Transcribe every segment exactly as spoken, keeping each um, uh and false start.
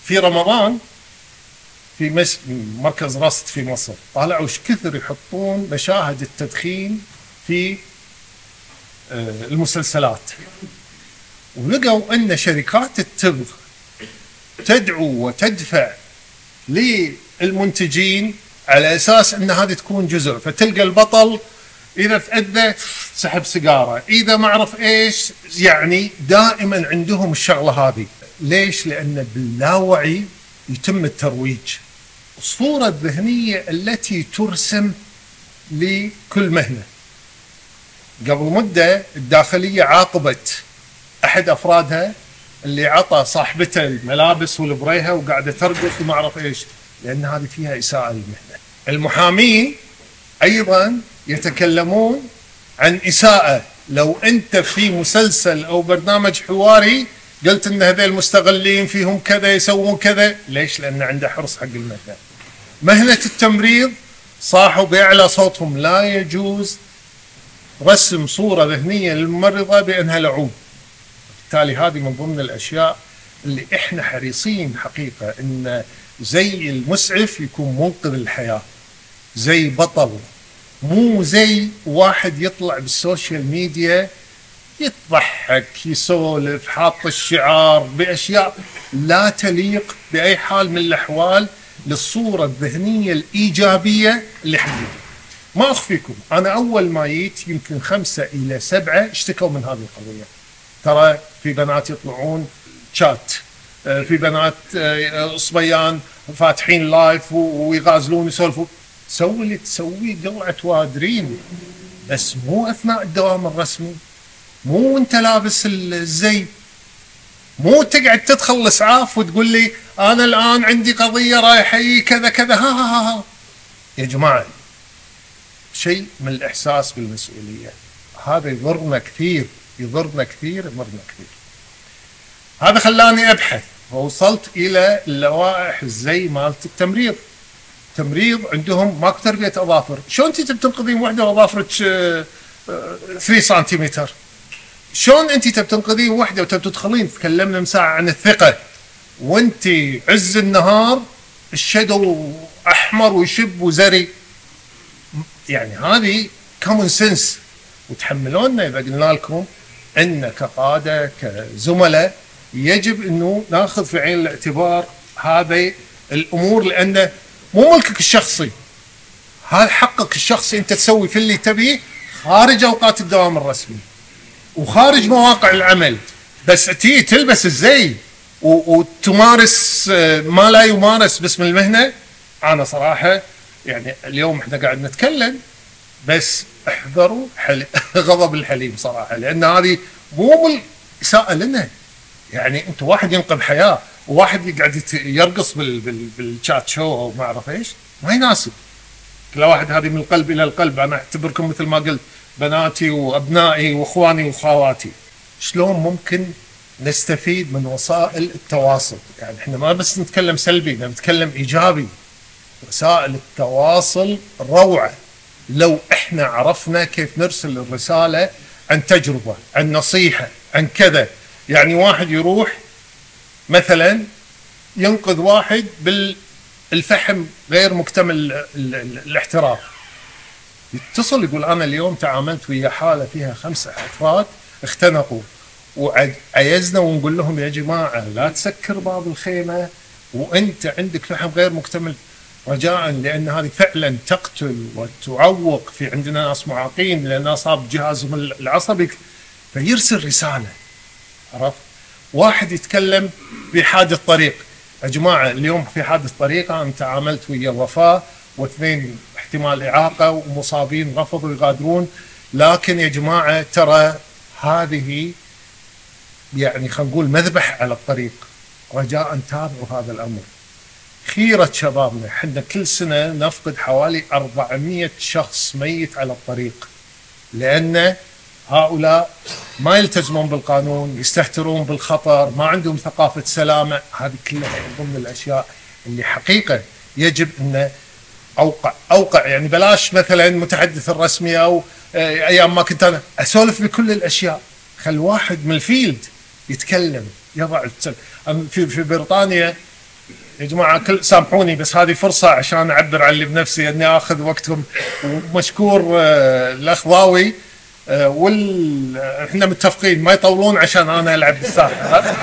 في رمضان في مس... مركز رصد في مصر طالعوا ايش كثر يحطون مشاهد التدخين في المسلسلات، ولقوا ان شركات التبغ تدعو وتدفع للمنتجين على اساس ان هذه تكون جزء، فتلقى البطل اذا تاذى سحب سيجاره، اذا ما اعرف ايش، يعني دائما عندهم الشغله هذه. ليش؟ لان باللاوعي يتم الترويج. الصوره الذهنيه التي ترسم لكل مهنه. قبل مده الداخليه عاقبت احد افرادها اللي عطى صاحبته الملابس والبريها وقاعده ترقص وما اعرف ايش، لان هذه فيها اساءه للمهنه. المحامين ايضا يتكلمون عن اساءه. لو انت في مسلسل او برنامج حواري قلت ان هذول المستغلين فيهم كذا يسوون كذا، ليش؟ لان عنده حرص حق المهنه. مهنه التمريض صاحوا باعلى صوتهم لا يجوز رسم صوره ذهنيه للممرضه بانها لعوب. بالتالي هذه من ضمن الاشياء اللي احنا حريصين حقيقه ان زي المسعف يكون منقذ الحياه، زي بطل، مو زي واحد يطلع بالسوشيال ميديا يضحك يسولف حاط الشعار باشياء لا تليق باي حال من الاحوال للصوره الذهنيه الايجابيه اللي حقيقة. ما اخفيكم انا اول ما جيت يمكن خمسه الى سبعه اشتكوا من هذه القضيه. ترى في بنات يطلعون شات، في بنات صبيان فاتحين لايف ويغازلون يسولفوا. سوي اللي تسويه قلعه وادرين، بس مو اثناء الدوام الرسمي، مو انت لابس الزي، مو تقعد تدخل الاسعاف وتقول لي انا الان عندي قضيه رايحه كذا كذا. ها ها ها يا جماعه، شيء من الاحساس بالمسؤوليه. هذا يضرنا كثير، يضرنا كثير، يضرنا كثير. هذا خلاني ابحث ووصلت الى اللوائح الزي مالت التمريض. تمريض عندهم ماكو تربيه اظافر. شلون انت تبي تنقذين وحده واظافرك ثلاثة سنتيمتر؟ شلون انت تبي تنقذين وحده وتبي تدخلين؟ تكلمنا من ساعه عن الثقه، وانت عز النهار الشدو احمر ويشب وزري. يعني هذه كومن سنس، وتحملونا اذا قلنا لكم ان كقاده كزملاء يجب انه ناخذ في عين الاعتبار هذه الامور، لانه مو ملكك الشخصي، هذا حقك الشخصي. انت تسوي في اللي تبيه خارج اوقات الدوام الرسمي وخارج مواقع العمل، بس تي تلبس الزي وتمارس ما لا يمارس باسم المهنه. انا صراحه يعني اليوم احنا قاعد نتكلم، بس احذروا حل... غضب الحليم صراحه، لان هذه مو اساءه لنا. يعني انت واحد ينقذ حياه وواحد يقعد يرقص بال... بال... بالشات شو او ما اعرف ايش، ما يناسب. كل واحد هذه من القلب الى القلب. انا اعتبركم مثل ما قلت بناتي وابنائي واخواني واخواتي. شلون ممكن نستفيد من وسائل التواصل؟ يعني احنا ما بس نتكلم سلبي، نتكلم ايجابي. وسائل التواصل روعه لو احنا عرفنا كيف نرسل الرساله عن تجربه، عن نصيحه، عن كذا. يعني واحد يروح مثلا ينقذ واحد بالفحم غير مكتمل الاحتراق، يتصل يقول انا اليوم تعاملت ويا حاله فيها خمسه افراد اختنقوا وعيزنا، ونقول لهم يا جماعه لا تسكر باب الخيمه وانت عندك فحم غير مكتمل، رجاء، لان هذه فعلا تقتل وتعوق. في عندنا ناس معاقين لان اصاب جهازهم العصبي، فيرسل رساله. عرفت؟ واحد يتكلم بحادث طريق، يا جماعه اليوم في حادث طريق انا تعاملت ويا وفاه واثنين احتمال اعاقه ومصابين رفضوا يغادرون، لكن يا جماعه ترى هذه يعني خلينا نقول مذبح على الطريق، رجاء تابعوا هذا الامر. خيرة شبابنا، احنا كل سنه نفقد حوالي أربعمئة شخص ميت على الطريق، لان هؤلاء ما يلتزمون بالقانون، يستهترون بالخطر، ما عندهم ثقافه سلامه. هذه كلها من ضمن الاشياء اللي حقيقه يجب ان اوقع اوقع يعني بلاش مثلا متحدث الرسمي او ايام ما كنت انا اسولف بكل الاشياء، خل واحد من الفيلد يتكلم يضع في في بريطانيا يا جماعه كل سامحوني بس هذه فرصه عشان اعبر عن اللي بنفسي اني اخذ وقتكم. ومشكور آه الاخ ضاوي آه وال احنا متفقين ما يطولون عشان انا العب بالساحه.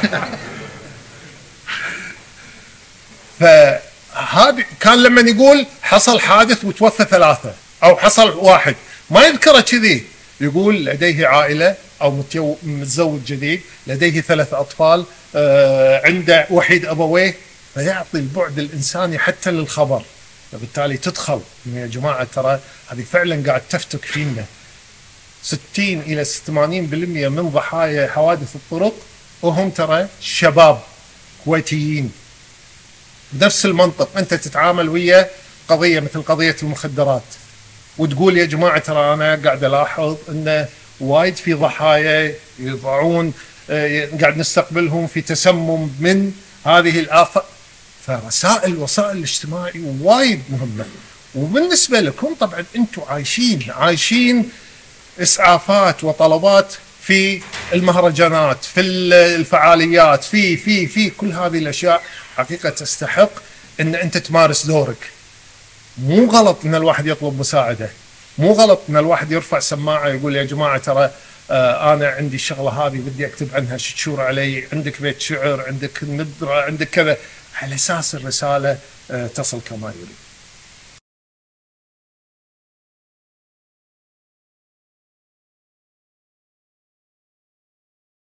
فهذا كان لما يقول حصل حادث وتوفى ثلاثه او حصل واحد ما يذكره كذي، يقول لديه عائله او متزوج جديد، لديه ثلاث اطفال، آه عنده وحيد ابويه، فيعطي البعد الانساني حتى للخبر. فبالتالي تدخل يا جماعه ترى هذه فعلا قاعد تفتك فينا. ستين الى ثمانين بالمئة من ضحايا حوادث الطرق وهم ترى شباب كويتيين. بنفس المنطق انت تتعامل ويا قضيه مثل قضيه المخدرات وتقول يا جماعه ترى انا قاعد الاحظ ان وايد في ضحايا يضعون قاعد نستقبلهم في تسمم من هذه الآفة. فرسائل وسائل الاجتماعي وايد مهمة. وبالنسبة لكم طبعا انتم عايشين عايشين اسعافات وطلبات في المهرجانات، في الفعاليات، في في في كل هذه الاشياء حقيقة تستحق ان انت تمارس دورك. مو غلط ان الواحد يطلب مساعدة، مو غلط ان الواحد يرفع سماعة يقول يا جماعة ترى آه انا عندي الشغلة هذه بدي اكتب عنها شتشور علي، عندك بيت شعر، عندك ندرة، عندك كذا، على اساس الرسالة آه تصل كما يريد.